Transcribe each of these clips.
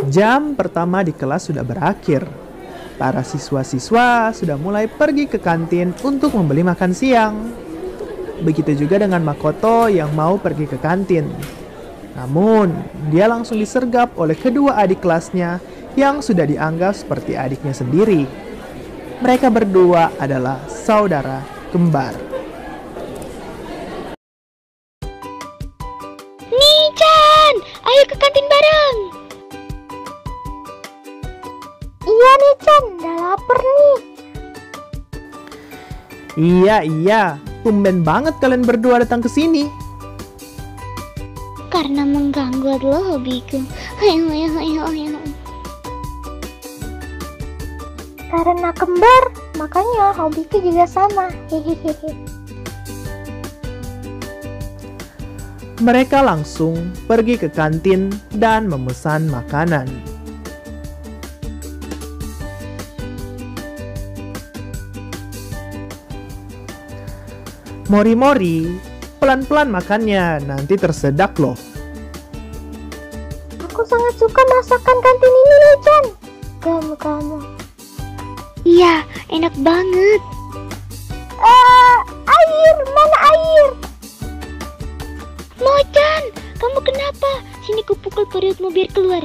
Jam pertama di kelas sudah berakhir. Para siswa-siswa sudah mulai pergi ke kantin untuk membeli makan siang. Begitu juga dengan Makoto yang mau pergi ke kantin. Namun, dia langsung disergap oleh kedua adik kelasnya yang sudah dianggap seperti adiknya sendiri. Mereka berdua adalah saudara kembar. Nichan, ayo ke kantin bareng. Iya nih Chan, udah lapar nih. Iya, tumben banget kalian berdua datang ke sini. Karena mengganggu adalah hobiku. Ayo. Karena kembar, makanya hobiku juga sama. Hehehe. Mereka langsung pergi ke kantin dan memesan makanan. Mori-mori, pelan-pelan makannya, nanti tersedak loh. Aku sangat suka masakan kantin ini nih Chan. Kamu. Iya, enak banget. Air, mana air? Mochan, kamu kenapa? Sini kupukul perutmu biar keluar.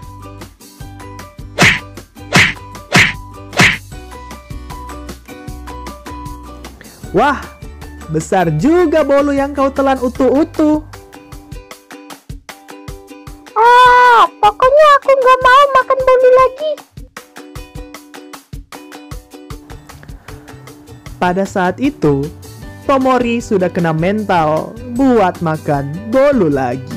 Wah, besar juga bolu yang kau telan utuh-utuh. Pokoknya aku nggak mau makan bolu lagi. Pada saat itu, Tomori sudah kena mental buat makan bolu lagi.